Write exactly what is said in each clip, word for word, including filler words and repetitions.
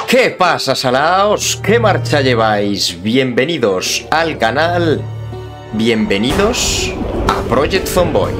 ¿Qué pasa, salaos? ¿Qué marcha lleváis? Bienvenidos al canal. Bienvenidos a Project Zomboid.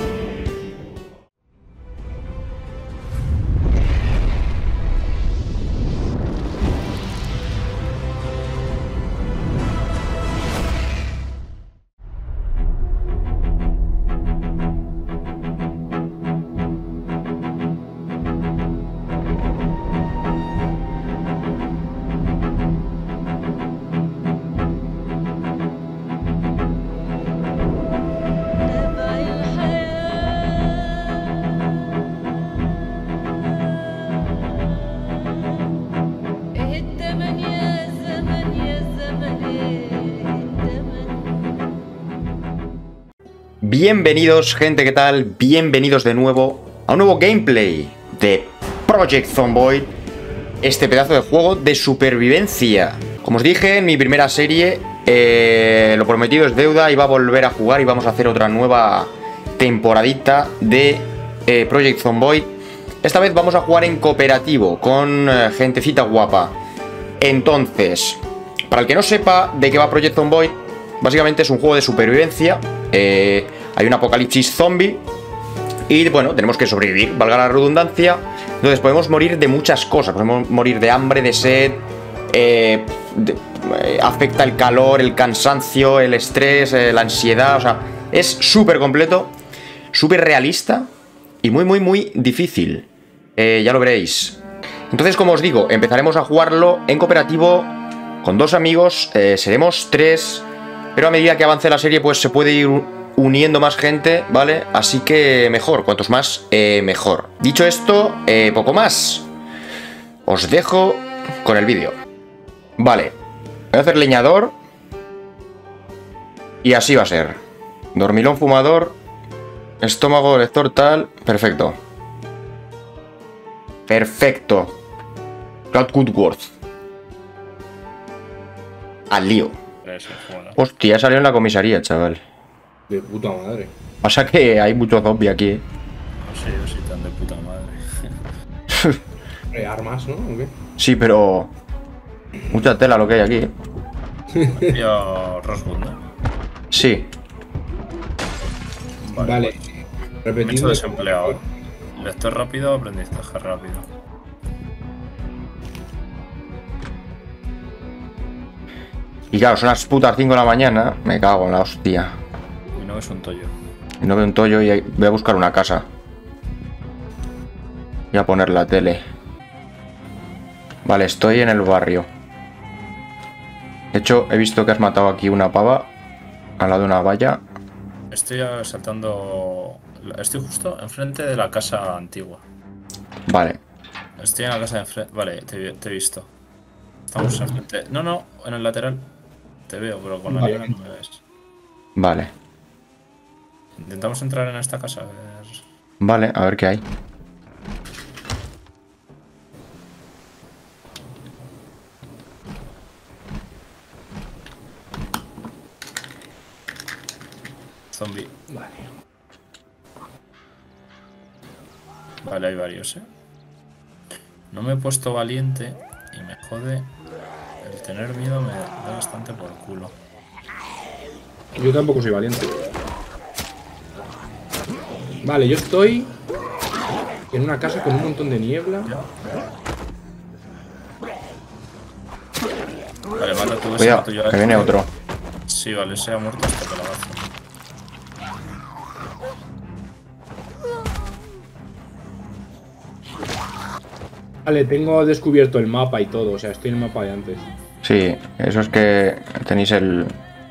Bienvenidos, gente, ¿qué tal? Bienvenidos de nuevo a un nuevo gameplay de Project Zomboid, este pedazo de juego de supervivencia. Como os dije en mi primera serie, eh, lo prometido es deuda, iba a volver a jugar y vamos a hacer otra nueva temporadita de eh, Project Zomboid. Esta vez vamos a jugar en cooperativo, con eh, gentecita guapa. Entonces, para el que no sepa de qué va Project Zomboid, básicamente es un juego de supervivencia. Eh, hay un apocalipsis zombie y bueno, tenemos que sobrevivir, valga la redundancia. Entonces podemos morir de muchas cosas. Podemos morir de hambre, de sed, eh, de, eh, afecta el calor, el cansancio, el estrés, eh, la ansiedad. O sea, es súper completo, súper realista y muy, muy, muy difícil. eh, Ya lo veréis. Entonces, como os digo, empezaremos a jugarlo en cooperativo con dos amigos. eh, Seremos tres, pero a medida que avance la serie, pues se puede ir uniendo más gente, ¿vale? Así que mejor, cuantos más, eh, mejor. Dicho esto, eh, poco más. Os dejo con el vídeo. Vale, voy a hacer leñador. Y así va a ser. Dormilón fumador. Estómago lector tal. Perfecto. Perfecto. Cloud Goodworth. Al lío. Hostia, salió en la comisaría, chaval. De puta madre. Pasa que hay mucho zombie aquí, ¿eh? No sé yo si tan de puta madre. Hay armas, ¿no? ¿O qué? Sí, pero... mucha tela lo que hay aquí, ¿eh? Yo Roswood, ¿no? Sí. Vale. Vale. Pues, Repetiendo. mucho desempleado, ¿eh? Lector rápido, aprendizaje rápido. Y claro, son las putas cinco de la mañana. Me cago en la hostia. Y no es un tollo. Y no veo un tollo y voy a buscar una casa. Voy a poner la tele. Vale, estoy en el barrio. De hecho, he visto que has matado aquí una pava al lado de una valla. Estoy saltando... Estoy justo enfrente de la casa antigua. Vale. Estoy en la casa de enfrente... Vale, te, te he visto. Estamos enfrente... No, no, en el lateral. Te veo, pero con la Vale. niebla no me ves. Vale. Intentamos entrar en esta casa. A ver... Vale, a ver qué hay. Zombie. Vale. Vale, hay varios, ¿eh? No me he puesto valiente y me jode. El tener miedo me da bastante por culo. Yo tampoco soy valiente. Vale, yo estoy en una casa con un montón de niebla. Vale, mata tú ese, Cuidado, mato yo a que este. viene otro. Sí, vale, se ha muerto este calabazo. Vale, tengo descubierto el mapa y todo. O sea, estoy en el mapa de antes. Sí, eso es que tenéis el...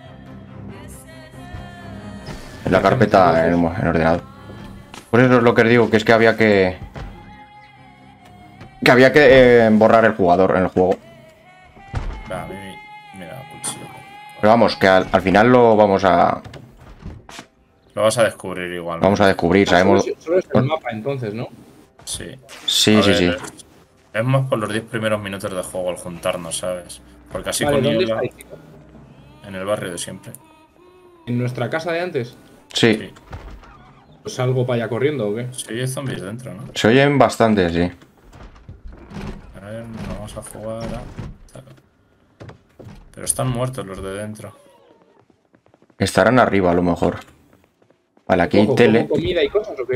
en la carpeta en el, en el ordenador. Por eso es lo que os digo, que es que había que... Que había que eh, borrar el jugador en el juego. Va, a mí, mira, cuchillo. Pero vamos, que al, al final lo vamos a... Lo vas a descubrir igual. ¿no? Vamos a descubrir, Ah, sabemos... Solo, solo es el mapa entonces, ¿no? Sí. Sí, A sí, ver, sí. Es, es más por los diez primeros minutos de juego al juntarnos, ¿sabes? Porque así Vale, con ¿dónde niebla, estáis? en el barrio de siempre. ¿En nuestra casa de antes? Sí, Sí. ¿Pues salgo para allá corriendo o qué? Sí, hay zombies dentro, ¿no? se oyen bastantes, sí. A ver, vamos Vamos a jugar a... Pero están muertos los de dentro. Estarán arriba a lo mejor. Vale, aquí hay Ojo, tele. ¿como comida y cosas o qué?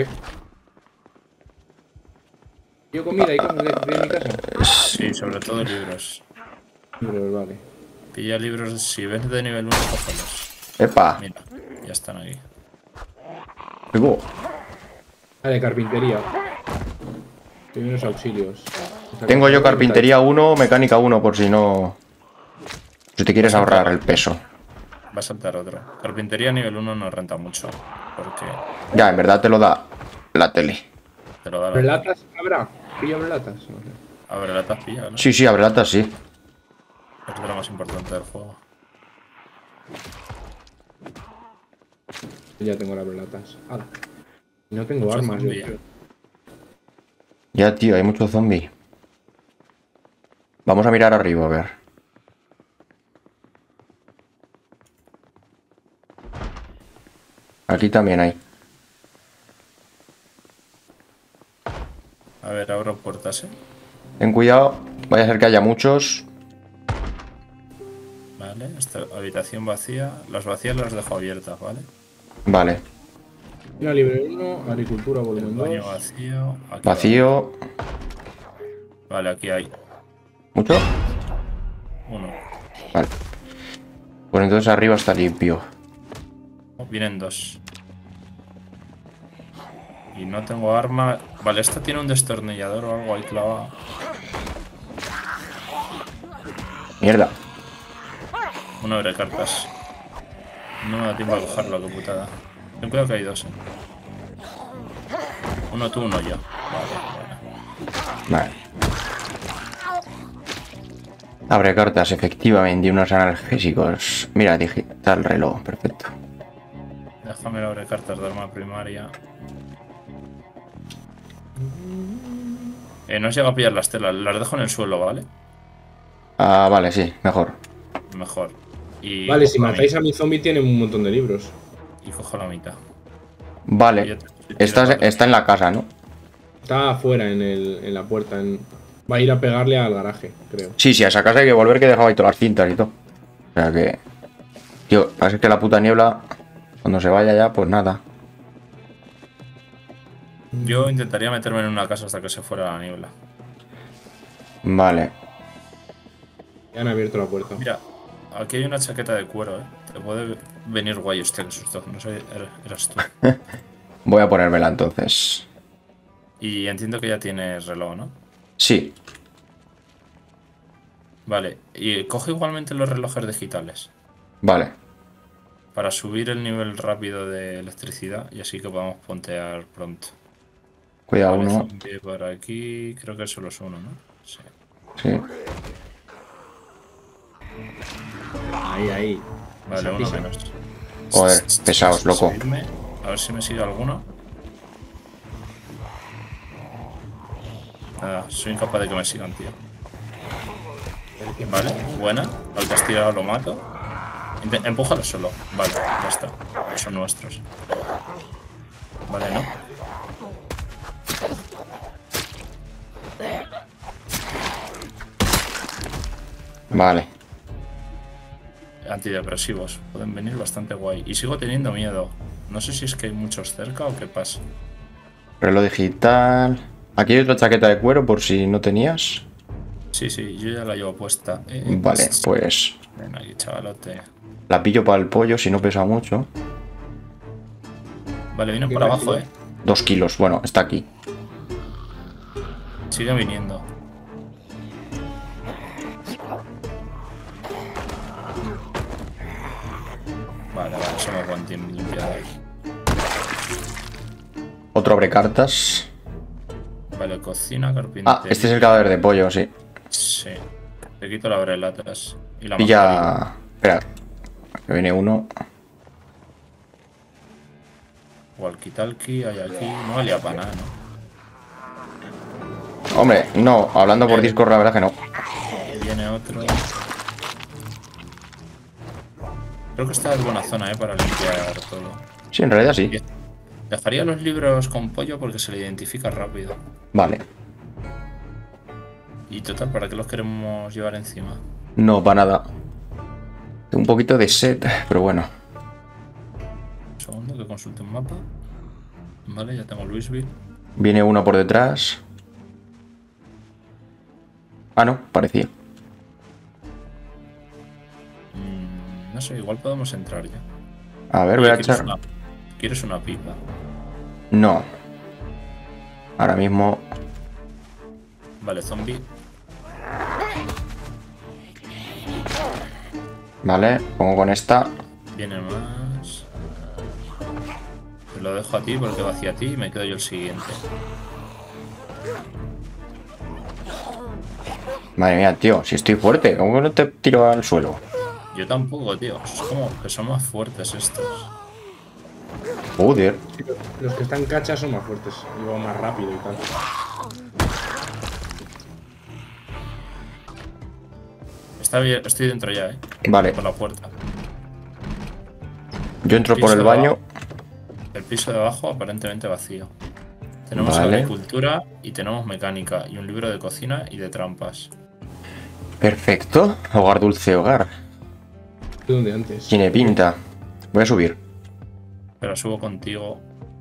¿Yo comida y cosas de, de mi casa? Sí, sobre todo libros. Libros, vale. Pilla libros, si ves de nivel uno, cógelos. ¡Epa! Mira, ya están aquí. Vivo. Vale, carpintería. Tengo unos auxilios. Tengo yo carpintería uno, mecánica uno, por si no... Si te quieres ahorrar el peso. Va a saltar otro. Carpintería nivel uno no renta mucho. Porque Ya, en verdad te lo da la tele. te lo da la... ¿Relatas habrá? ¿Pillo relatas? No sé. A ver, la tapilla, ¿no? Sí, sí, abre latas, sí. Es de lo más importante del juego. Ya tengo las relatas. Ah, no tengo Mucho armas, yo zombie, creo. ¿eh? Ya, tío, hay mucho zombie. Vamos a mirar arriba, a ver. Aquí también hay. A ver, abro puertas, ¿eh? Ten cuidado, vaya a ser que haya muchos. Vale, esta habitación vacía. Las vacías las dejo abiertas, ¿vale? Vale. Una libre uno, agricultura El volumen baño dos. vacío. Aquí Vacío. va. Vale, aquí hay ¿Mucho? uno. Vale. Pues entonces arriba está limpio. Oh, vienen dos. Y no tengo arma. Vale, esta tiene un destornillador o algo ahí clavado. Mierda. Uno abre cartas. No me da tiempo a cogerlo, qué putada. Ten cuidado que hay dos, ¿eh? Uno tú, uno yo. Vale, Vale. Abre cartas, efectivamente, unos analgésicos. Mira, digital reloj, perfecto. vale. Déjame abrir cartas de arma primaria. Eh, no os llega a pillar las telas, las dejo en el suelo, ¿vale? Ah, vale, sí, mejor. Mejor. Y Vale, si cojo la matáis mitad. a mi zombie tienen un montón de libros. Y cojo la mitad. Vale. Está, está en la casa, ¿no? Está afuera en, el, en la puerta. En... Va a ir a pegarle al garaje, creo. Sí, sí, a esa casa hay que volver, que dejaba ahí todas las cintas y todo. O sea que... Tío, parece que la puta niebla, cuando se vaya ya, pues nada. Yo intentaría meterme en una casa hasta que se fuera la niebla. Vale. Ya han abierto la puerta. Mira, aquí hay una chaqueta de cuero, ¿eh? Te puede venir guay, hostia, qué susto. No sé, er- eras tú. Voy a ponérmela entonces. Y entiendo que ya tienes reloj, ¿no? Sí. Vale, y coge igualmente los relojes digitales Vale. para subir el nivel rápido de electricidad y así que podamos pontear pronto. Cuidado, Vale, uno. zombie por aquí, creo que solo es uno, ¿no? Sí. Sí. Ahí, ahí. Vale, Esa uno pisa. menos. Joder, pesados, loco. Seguidme, a ver si me sigue alguno. Nada, soy incapaz de que me sigan, tío. Vale, buena. Al que has tirado lo mato. Inte- Empújalo solo. Vale, ya está. Son nuestros. Vale, ¿no? Vale. Antidepresivos. Pueden venir bastante guay. Y sigo teniendo miedo. No sé si es que hay muchos cerca o qué pasa. Reloj digital. Aquí hay otra chaqueta de cuero por si no tenías. Sí, sí, yo ya la llevo puesta. Eh, Vale, pues Ven aquí, chavalote. la pillo para el pollo si no pesa mucho. Vale, vienen ¿Qué por abajo, parecido? eh. Dos kilos, bueno, está aquí. Sigue viniendo. Vale, vale, somos buen team limpiador. Otro abre cartas. Vale, cocina, carpintería. Ah, este es el cadáver de pollo, sí. Sí. Te quito la abrelatas. Y la mascarilla. Pilla... Espera. Que viene uno. Walkie-talkie hay aquí. No valía para nada, ¿no? Hombre, no, hablando por Discord, la verdad que no. Viene otro. Creo que esta es buena zona, ¿eh? Para limpiar todo. Sí, en realidad sí. Dejaría los libros con pollo porque se le identifica rápido. Vale. Y Y total, ¿para qué los queremos llevar encima? No, para nada. Tengo un poquito de sed, pero bueno. Un segundo que consulte un mapa. Vale, ya tengo Louisville. Viene uno por detrás. Ah, no, parecía. Mm, no sé, igual podemos entrar ya. A ver, Oye, voy a ¿quieres echar. una, ¿Quieres una pipa? No. Ahora mismo. Vale, zombie. Vale, pongo con esta. Viene más. Te lo dejo a ti porque va hacia ti y me quedo yo el siguiente. Madre mía, tío, si estoy fuerte, ¿cómo que no te tiro al suelo? Yo tampoco, tío. Es como que son más fuertes estos. Joder. Los que están cachas son más fuertes. Y van más rápido y tal. Está bien, estoy dentro ya, eh. Vale, Por la puerta. yo entro por Piso el de baño. abajo. El piso de abajo aparentemente vacío. Tenemos Vale. agricultura y tenemos mecánica y un libro de cocina y de trampas. Perfecto. Hogar dulce hogar. ¿De dónde antes? Tiene pinta. Voy a subir. Pero subo contigo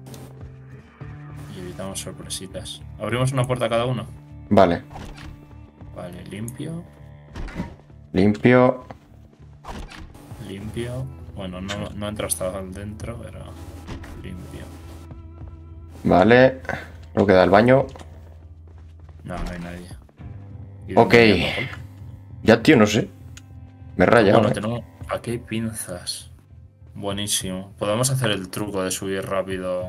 y evitamos sorpresitas. ¿Abrimos una puerta cada uno? Vale. Vale, limpio, Limpio. limpio. Bueno, no, no entra hasta dentro, pero limpio. Vale. Luego queda el baño. No, no hay nadie. ¿Y Ok. dónde hay alcohol? Ya, tío, no sé. Me he rayado. Bueno, eh. tenemos... Aquí hay pinzas. Buenísimo. Podemos hacer el truco de subir rápido.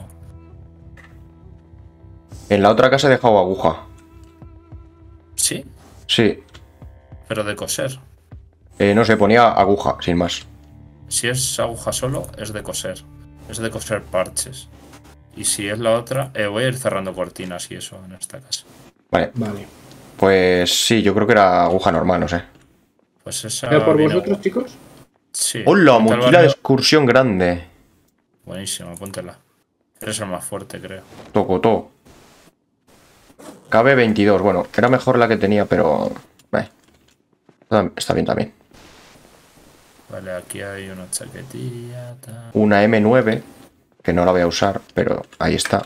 En la otra casa he dejado aguja. Sí, Sí. pero de coser. Eh, no sé, ponía aguja, sin más. Si es aguja solo, es de coser. Es de coser parches. Y si es la otra, eh, voy a ir cerrando cortinas y eso en esta casa. Vale. Vale. Pues sí, yo creo que era aguja normal, no sé. Pues esa. ¿Pero por viene vosotros, guay. chicos? Sí. ¡Hola! Ponte al Mochila de barrio. excursión grande. Buenísimo, póntela. Eres el más fuerte, creo. Tocotó. Cabe veintidós. Bueno, era mejor la que tenía, pero... eh, está- Está bien también. Vale, aquí hay una chaquetilla. Tal. Una eme nueve, que no la voy a usar, pero ahí está.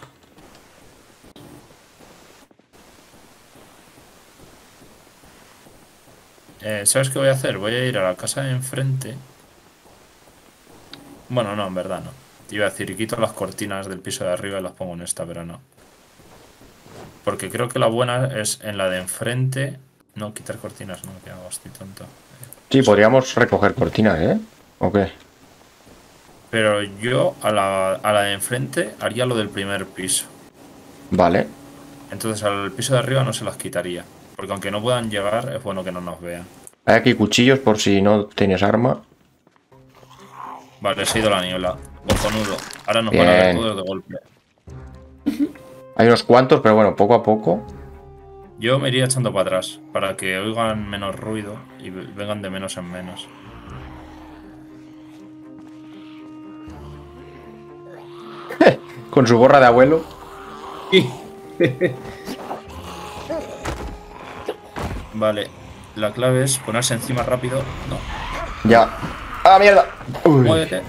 Eh, ¿Sabes qué voy a hacer? Voy a ir a la casa de enfrente. Bueno, no, en verdad no. Te iba a decir, y quito las cortinas del piso de arriba y las pongo en esta, pero no. Porque creo que la buena es en la de enfrente. No, quitar cortinas, no, que hago, estoy tonto. Sí, podríamos recoger cortinas, ¿eh? ¿O qué? Pero yo a la, a la de enfrente haría lo del primer piso. Vale. Entonces al piso de arriba no se las quitaría. Porque aunque no puedan llegar, es bueno que no nos vean. Hay aquí cuchillos por si no tienes arma. Vale, se ha ido la niebla. Cojonudo. Ahora nos van a ver Bien. todos de golpe. Hay unos cuantos, pero bueno, poco a poco. Yo me iría echando para atrás, para que oigan menos ruido y vengan de menos en menos. Con su gorra de abuelo. Vale, la clave es ponerse encima rápido. No, Ya. ¡Ah, mierda! Uy. muévete.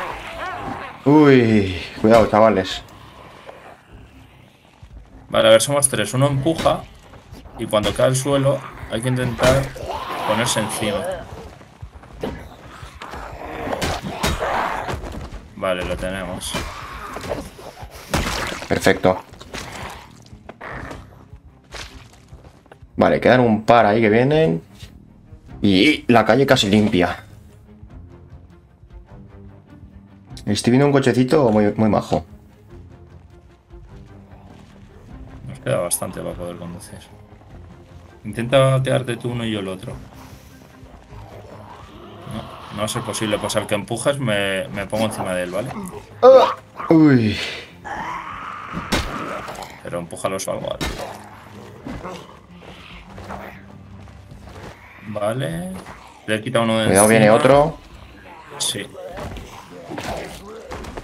Uy. Cuidado, chavales. Vale, a ver, somos tres. Uno empuja y cuando cae al suelo hay que intentar ponerse encima. Vale, lo tenemos. Perfecto. Vale, quedan un par ahí que vienen. Y la calle casi limpia. Estoy viendo un cochecito muy, muy majo. Nos queda bastante para poder conducir. Intenta quedarte tú uno y yo el otro. No, no va a ser posible. Pues al que empujes me, me pongo encima de él, ¿vale? Uy. Pero empújalos o algo. Vale. Le he quitado uno de Cuidado, encima. viene otro. Sí.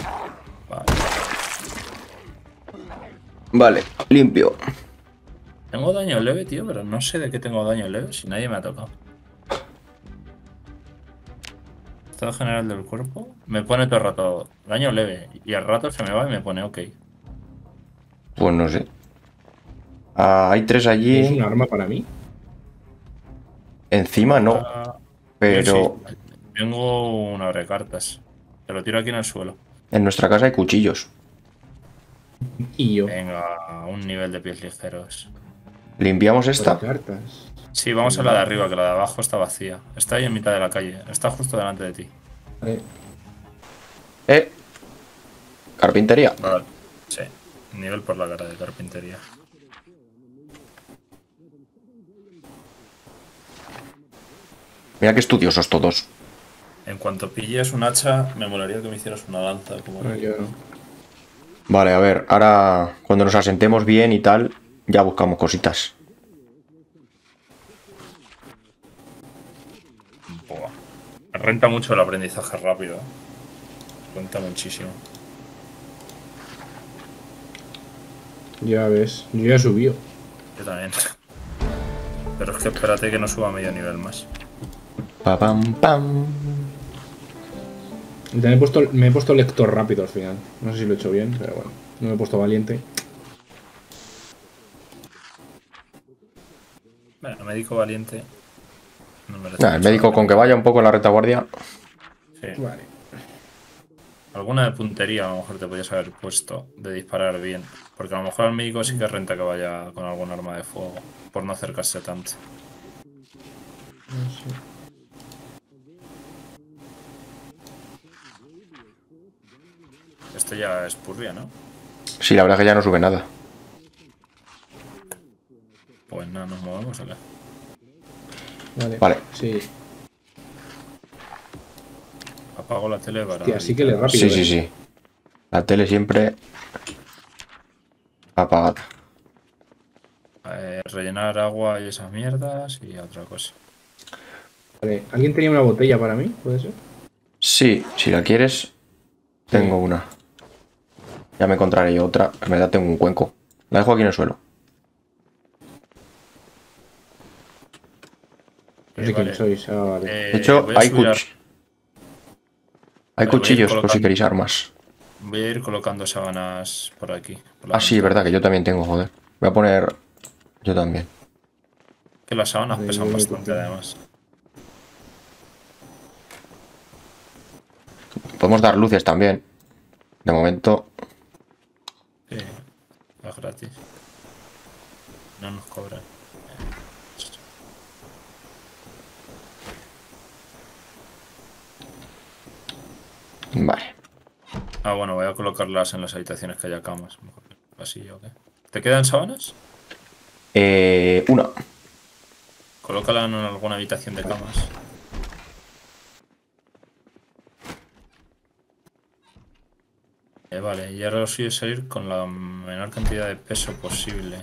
Vale. Vale, limpio. Tengo daño leve, tío, pero no sé de qué tengo daño leve si nadie me ha tocado. Estado general del cuerpo. Me pone todo el rato daño leve. Y al rato se me va y me pone ok. Pues no sé. Ah, hay tres ¿Es allí. un arma para mí? Encima no. Ah, Pero yo sí. Tengo un abrecartas. Te lo tiro aquí en el suelo. en nuestra casa hay cuchillos. Y yo. Venga, a un nivel de pies ligeros. ¿Limpiamos esta? Cartas. Sí, vamos a la de arriba, que la de abajo está vacía. Está ahí en mitad de la calle. Está justo delante de ti. Vale. Eh. Carpintería. Vale. Sí. Nivel por la cara de carpintería. Mira qué estudiosos todos. En cuanto pilles un hacha, me molaría que me hicieras una lanza. Como No, yo no. Vale, a ver, ahora cuando nos asentemos bien y tal, ya buscamos cositas. Buah. Me renta mucho el aprendizaje rápido. Renta muchísimo. Ya ves. Yo ya subió. Yo también. Pero es que espérate que no suba medio nivel más. Pa, pam, pam. Me he, puesto, me he puesto lector rápido al final. No sé si lo he hecho bien, pero bueno. No me he puesto valiente. Bueno, médico valiente. No merece Nah, el mucho médico la con que vaya un poco en la retaguardia. pena. Sí. Vale. Alguna de puntería a lo mejor te podías haber puesto de disparar bien. Porque a lo mejor al médico sí que renta que vaya con algún arma de fuego. Por no acercarse tanto. No sé. Este ya es purria, ¿no? Sí, la verdad que ya no sube nada. Pues nada, nos movemos acá. Vale. Vale. Sí. Apago la tele para... Hostia, sí que le rápido. Sí, sí, ¿eh? sí. La tele siempre apagada. Eh, rellenar agua y esas mierdas y otra cosa. Vale. ¿Alguien tenía una botella para mí? ¿Puede ser? Sí, si la quieres, tengo una. Ya me encontraré yo otra. En verdad tengo un cuenco. La dejo aquí en el suelo. No Eh, sé vale. quién sois. Ah, vale. Eh, De hecho, voy a hay, subir a- cuch hay Vale, voy a ir cuchillos por si colocando- queréis armas. Voy a ir colocando sábanas por aquí. por la Ah, sí, ventana. verdad que yo también tengo, joder. Voy a poner... Yo también. Que las sábanas Vale, pesan yo voy bastante cogiendo. además. Podemos dar luces también. De momento... Sí, es gratis. No nos cobran. Vale. Ah, bueno, voy a colocarlas en las habitaciones que haya camas. Mejor. Así, ¿o qué? ¿Te quedan sábanas? Eh, una. Colócala en alguna habitación de camas. Eh, vale, y ahora os voy a salir con la menor cantidad de peso posible.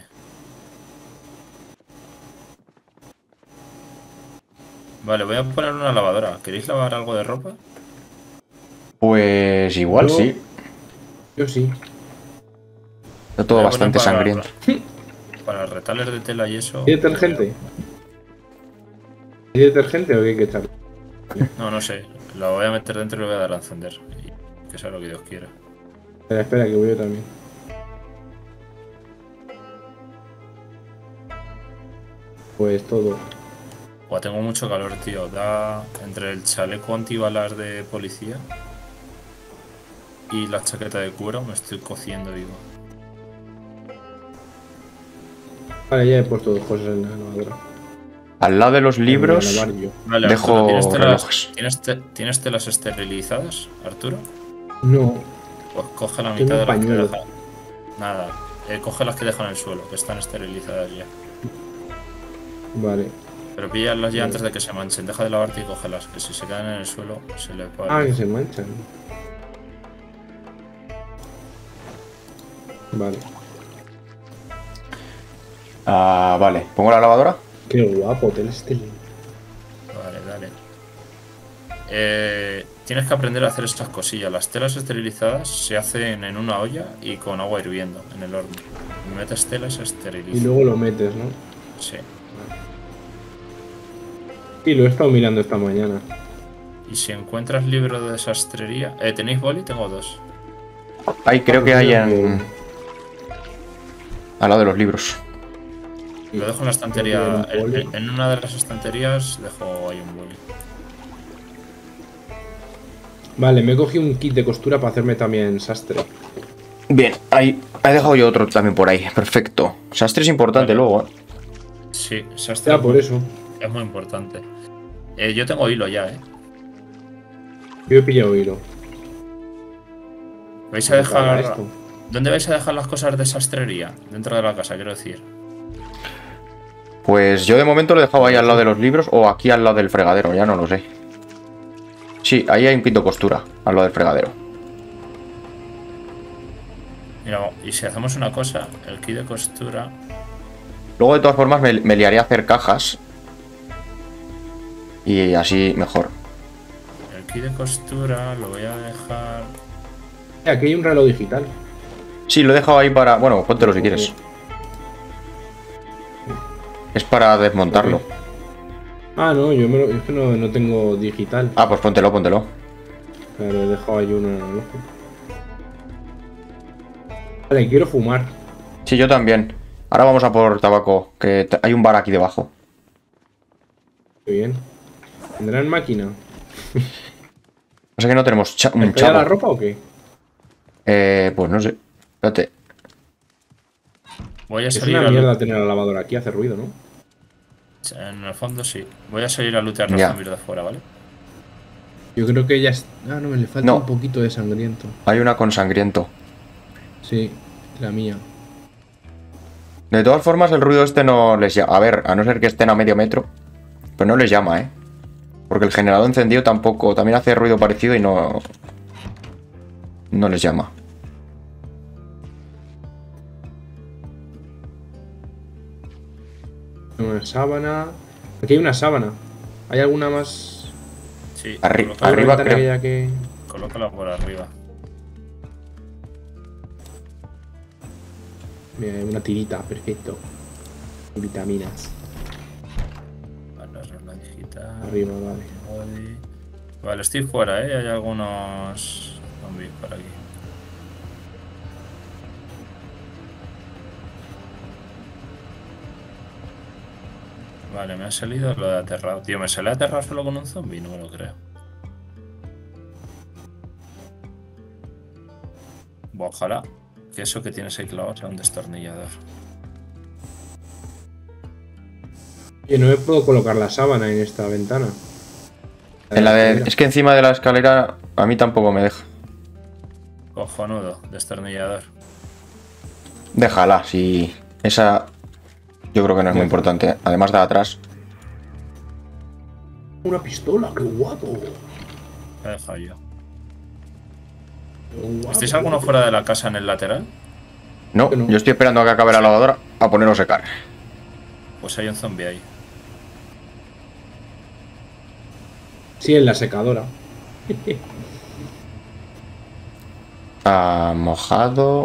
Vale, voy a poner una lavadora. ¿Queréis lavar algo de ropa? Pues igual Yo- sí. Yo sí. Está todo Voy a poner bastante para- sangriento. Para retales de tela y eso. ¿Hay detergente? ¿Hay detergente o qué hay que echar? No, no sé. La voy a meter dentro y lo voy a dar a encender. Y que sea lo que Dios quiera. Espera, espera, que voy yo también. Pues todo. Buah, tengo mucho calor, tío. Da entre el chaleco antibalas de policía y la chaqueta de cuero, me estoy cociendo, digo. Vale, ya he puesto dos cosas en la lavadora. Al lado de los Me voy a libros lavar yo. Vale, dejo Arturo, ¿tienes telas, relojes. ¿tienes, te- ¿tienes telas esterilizadas, Arturo? No, Pues coge la Tengo mitad de un las que pañuelo. dejan. Nada, eh, coge las que dejan en el suelo, que están esterilizadas ya. vale. Pero píllalas ya Vale. antes de que se manchen. Deja de lavarte y cógelas, que si se quedan en el suelo se le puede. Ah, que se manchan. Vale. Ah, vale. ¿Pongo la lavadora? Qué guapo, hotel este. Vale, dale. Eh, tienes que aprender a hacer estas cosillas. Las telas esterilizadas se hacen en una olla y con agua hirviendo en el horno. Y metes telas y esterilizas. Y luego lo metes, ¿no? Sí. Sí, lo he estado mirando esta mañana. Y si encuentras libro de sastrería... Eh, ¿tenéis boli? Tengo dos. Ahí creo que hay en... al lado de los libros. Lo dejo en la estantería. En, en una de las estanterías dejo ahí un boli. Vale, me he cogido un kit de costura para hacerme también sastre. Bien, ahí he dejado yo otro también por ahí. Perfecto. Sastre es importante Vale. luego, ¿eh? Sí, sastre. Ya, por eso. Es muy importante. Eh, yo tengo hilo ya, ¿eh? Yo he pillado hilo. ¿Vais a dejar... Esto. ¿Dónde vais a dejar las cosas de sastrería? Dentro de la casa, quiero decir. Pues yo de momento lo he dejado ahí al lado de los libros o aquí al lado del fregadero, ya no lo sé. Sí, ahí hay un kit de costura, al lado del fregadero. Mira, y si hacemos una cosa, el kit de costura... Luego de todas formas me, me liaré a hacer cajas. Y así mejor. El kit de costura lo voy a dejar... Aquí hay un reloj digital. Sí, lo he dejado ahí para... Bueno, póntelo si quieres. Es para desmontarlo. Ah, no, yo me lo, es que no, no tengo digital. Ah, pues póntelo, póntelo. Claro, he dejado ahí uno en el ojo. Vale, quiero fumar. Sí, yo también. Ahora vamos a por tabaco, que hay un bar aquí debajo. Qué bien. ¿Tendrán máquina? Pasa que no tenemos cha un ¿Está ya chavo. la ropa o qué? Eh, pues no sé. Espérate. Voy a Es salir una a... mierda tener la lavadora aquí, hace ruido, ¿no? En el fondo sí. Voy a salir a lootear los Ya. zombies de afuera, ¿vale? Yo creo que ya es... Ah, no, me le falta No. un poquito de sangriento. Hay una con sangriento. Sí, la mía. De todas formas, el ruido este no les llama. A ver, a no ser que estén a medio metro. Pero no les llama, ¿eh? Porque el generador encendido tampoco... También hace ruido parecido y no... No les llama. Una sábana. Aquí hay una sábana. ¿Hay alguna más? Sí. Arri colócala- arriba ventana creo. que haya que... Colócala por arriba. Mira, una tirita, perfecto. Vitaminas. Vale, regla digital. Arriba, vale. Body. Vale, estoy fuera, ¿eh? Hay algunos zombies por aquí. Vale, me ha salido lo de aterrado. Tío, ¿me sale aterrado solo con un zombie? No me lo creo. Buah, ojalá que eso que tienes ahí clavado sea un destornillador. Oye, no me puedo colocar la sábana en esta ventana. En la de... Mira. Es que encima de la escalera a mí tampoco me deja. Cojonudo, destornillador. Déjala, si... Esa... Yo creo que no es muy importante. Además de atrás. Una pistola, qué guapo. Lo he dejado yo. Qué guapo. ¿Estáis alguno fuera de la casa en el lateral? No, Que no. yo estoy esperando a que acabe la lavadora a ponerlo a secar. Pues hay un zombie ahí. Sí, en la secadora. Ah, mojado.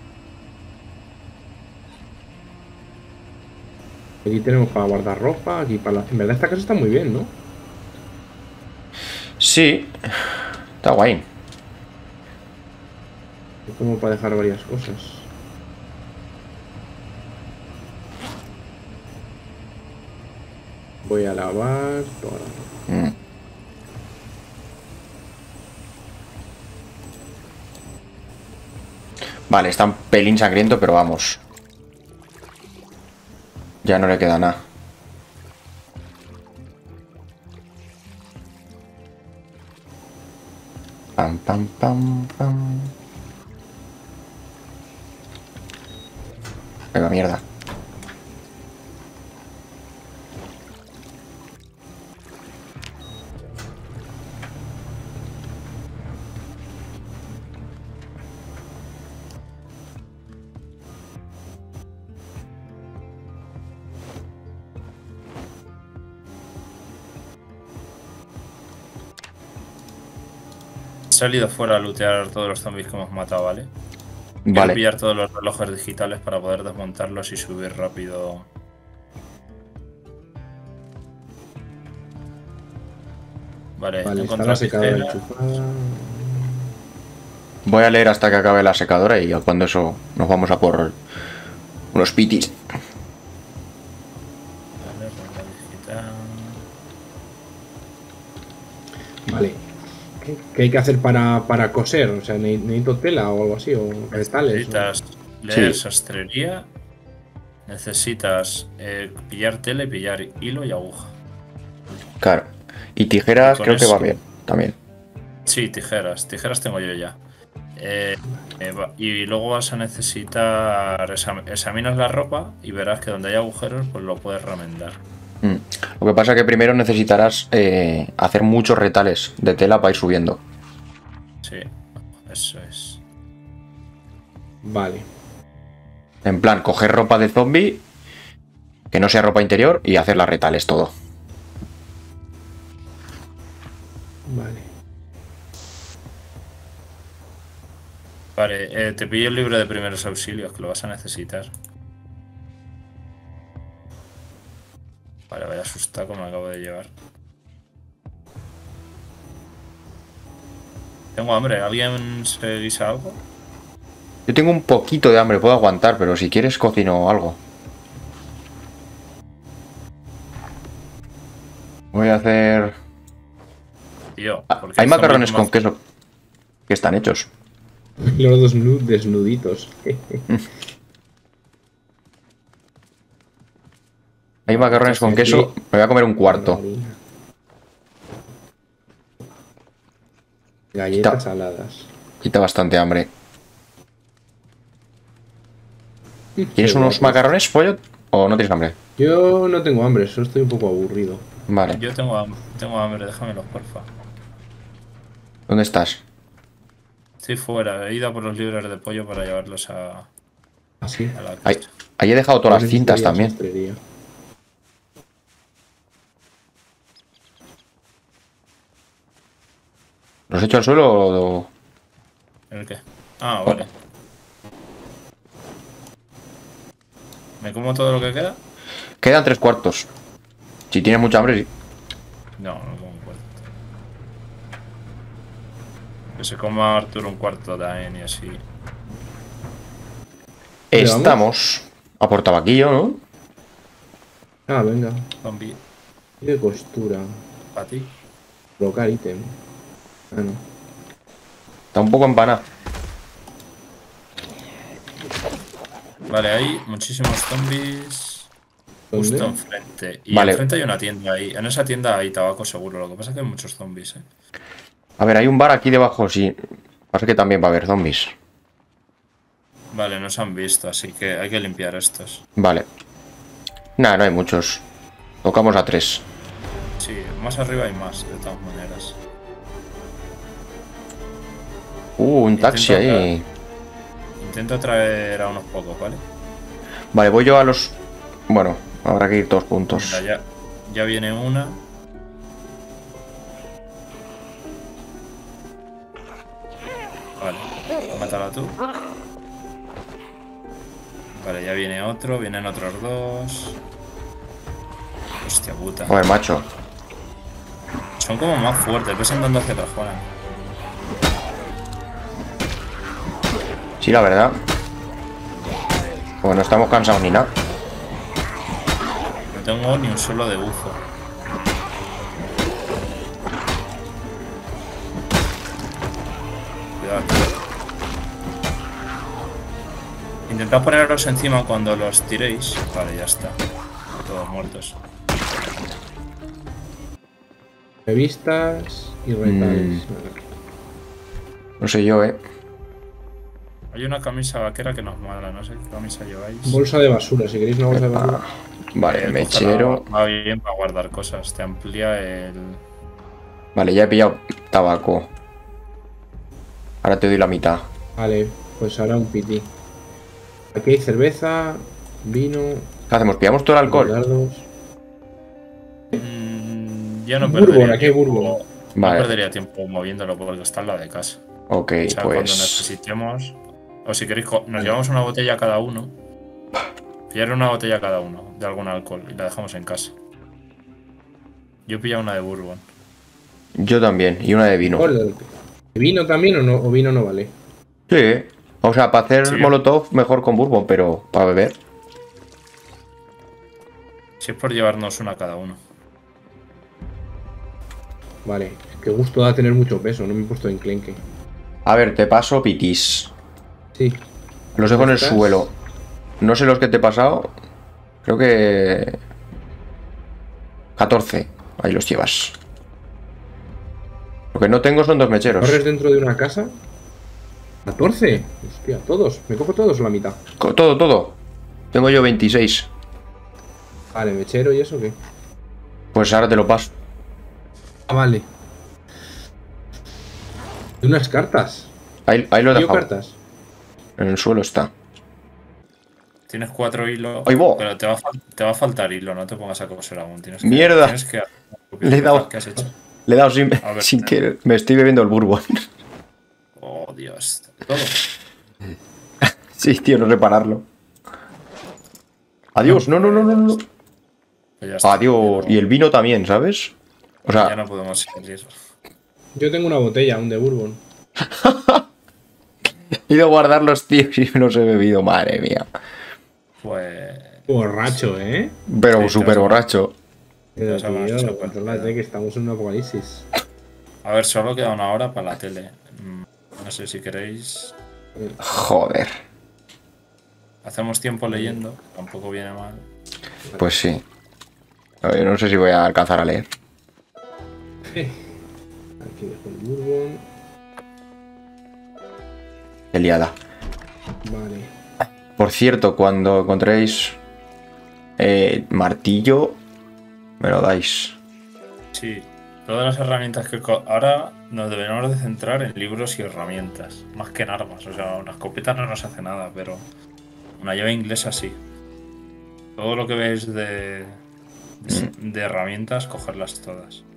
Aquí tenemos para guardar ropa, aquí para la... En verdad esta casa está muy bien, ¿no? Sí. Está guay. Es como para dejar varias cosas. Voy a lavar toda la ropa. Mm. Vale, está un pelín sangriento, pero vamos. Ya no le queda nada. Pam, pam, pam, pam. Venga, mierda. salido fuera a lootear todos los zombies que hemos matado, ¿vale? Quiero Vale. pillar todos los relojes digitales para poder desmontarlos y subir rápido. Vale, Vale, he está encontrado la secadora tijera. enchufada. Voy a leer hasta que acabe la secadora y cuando eso nos vamos a por unos pitis. Vale, reloj digital. Vale. ¿Qué, qué hay que hacer para, para coser? O sea, ¿ne- ¿necesito tela o algo así? ¿O retales? ¿no? Necesitas leer Sí. sastrería. Necesitas eh, pillar tela y pillar hilo y aguja. Claro. Y tijeras Y con creo que va eso- bien también. Sí, tijeras. Tijeras tengo yo ya. Eh, eh, va- y luego vas a necesitar. exam- Examinas la ropa y verás que donde hay agujeros, pues lo puedes remendar. Mm. Lo que pasa es que primero necesitarás eh, hacer muchos retales de tela para ir subiendo. Sí, eso es. Vale. En plan, coger ropa de zombie, que no sea ropa interior, y hacer las retales todo. Vale. Vale, eh, te pillo el libro de primeros auxilios, que lo vas a necesitar. Vale, vaya asustaco me acabo de llevar. Tengo hambre, ¿alguien se guisa algo? Yo tengo un poquito de hambre, puedo aguantar, pero si quieres cocino algo. Voy a hacer... Tío, Ah, porque hay macarrones con zombies queso que están hechos. Los dos nu- desnuditos. Hay macarrones con queso, me voy a comer un cuarto. Galletas Quita. saladas. Quita bastante hambre. ¿Quieres Qué unos guapos. macarrones, pollo? ¿O no tienes hambre? Yo no tengo hambre, solo estoy un poco aburrido. Vale. Yo tengo hambre, tengo hambre, déjamelos, porfa. ¿Dónde estás? Estoy fuera, he ido a por los libros de pollo para llevarlos a, Así. a la Ahí, casa. ahí he dejado todas las cintas también. ¿Los he hecho al suelo o...? ¿El qué? Ah, vale. ¿Me como todo lo que queda? Quedan tres cuartos. Si tienes mucha hambre, sí. No, no como un cuarto. Que se coma Arturo un cuarto también y así. ¿Dónde vamos? Estamos a por tabaquillo, ¿no? Ah, venga. Zombie, De costura. para ti. Colocar ítem. Ah, no. Está un poco empanado. Vale, hay muchísimos zombies justo ¿Dónde? enfrente. Y Vale. enfrente hay una tienda ahí. En esa tienda hay tabaco seguro. Lo que pasa es que hay muchos zombies, eh. A ver, hay un bar aquí debajo, sí. Pasa que también va a haber zombies. Vale, nos han visto, así que hay que limpiar estos. Vale. Nada, no hay muchos. Tocamos a tres. Sí, más arriba hay más, de todas maneras. Uh, un taxi Intento ahí. Intento traer a unos pocos, ¿vale? Vale, voy yo a los... Bueno, habrá que ir todos juntos. Mira, ya, ya viene una. Vale, mátala tú. Vale, ya viene otro, vienen otros dos. Hostia puta. Joder, macho. Son como más fuertes, ves andando hacia atrás, Juan. Sí, la verdad. Pues no estamos cansados ni nada. No tengo ni un solo de buzo. Cuidado. Intentad ponerlos encima cuando los tiréis. Vale, ya está. Todos muertos. Revistas y retales. No sé yo, eh. Hay una camisa vaquera que nos mala, no sé qué camisa lleváis. Bolsa de basura, si queréis una bolsa de basura. Vale, Eh, mechero. cógela, va bien para guardar cosas. Te amplía el. Vale, ya he pillado tabaco. Ahora te doy la mitad. Vale, pues ahora un piti. Aquí hay cerveza, vino, ¿Qué hacemos? ¿Pillamos todo el alcohol? dardos. Mm, yo no Bourbon, perdería aquí hay tiempo. bourbon. Vale. No perdería tiempo moviéndolo porque está en la de casa. Ok, O sea, cuando pues... necesitemos... O si queréis, co- nos llevamos una botella cada uno. Pillar una botella cada uno de algún alcohol y la dejamos en casa. Yo he pillado una de bourbon. Yo también, y una de vino. Hola, ¿vino también o no? ¿O vino no vale? Sí. O sea, para hacer Sí. molotov mejor con bourbon, pero para beber. Si es por llevarnos una cada uno. Vale, qué gusto da tener mucho peso, no me he puesto en enclenque. A ver, te paso pitis. Sí. Los dejo en el ¿Estás? suelo. No sé los que te he pasado. Creo que... catorce. Ahí los llevas. Lo que no tengo son dos mecheros. ¿Corres dentro de una casa? ¿catorce? Hostia, todos. ¿Me cojo todos o la mitad? Co- Todo, todo. Tengo yo veintiséis. Vale, mechero y eso qué. Pues ahora te lo paso. Ah, vale. ¿Y unas cartas? Ahí, ahí lo he ¿Tío dejado. cartas? En el suelo está. Tienes cuatro hilos. Ahí va. Pero te va, a fal- te va a faltar hilo, no te pongas a coser aún. Tienes que, Mierda. Tienes que... Le he dado. ¿Qué has hecho? Le he dado sin, A ver. sin querer. Me estoy bebiendo el bourbon. Oh, Dios. Todo. Sí, tío, no repararlo. Adiós. No, no, no, no, no. Pues ya está. Adiós. Ya no- Y el vino también, ¿sabes? O Ya sea, no podemos seguir. Yo tengo una botella, un de bourbon. he ido a guardar los tíos y me los he bebido. Madre mía. Pues... Borracho, ¿eh? Pero Sí, súper claro. borracho. Pero, Ya sabemos, tío, eso, contrólate que estamos en un apocalipsis. A ver, solo queda una hora para la tele. Mm, No sé si queréis... Joder. Hacemos tiempo leyendo. Tampoco viene mal. Pues sí. A ver, no sé si voy a alcanzar a leer. Aquí dejo el bourbon. Qué liada. Vale. Por cierto, cuando encontréis eh, martillo, me lo dais. Sí. Todas las herramientas que... co- Ahora nos debemos de centrar en libros y herramientas. Más que en armas. O sea, una escopeta no nos hace nada, pero... Una llave inglesa sí. Todo lo que veis de... de, de herramientas, cogerlas todas.